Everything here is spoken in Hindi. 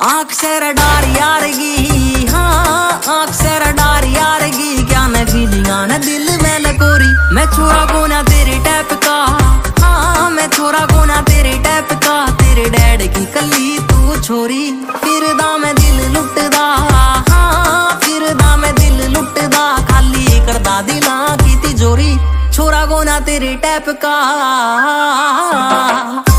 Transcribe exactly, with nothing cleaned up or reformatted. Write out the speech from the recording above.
आँख से रडार यारगी, हाँ आँख से रडार यारगी, क्या न फीलिंगा न दिल में लकोरी। मैं छोरा को ना तेरे टैप का, हाँ मैं छोरा को ना तेरे टैप का, तेरे डैड की कली तू छोरी। फिर दा मैं दिल लुटदा, हाँ फिर दा मैं दिल लुटदा, खाली करदा दिला की तिजोरी। छोरा को ना तेरे टैप का।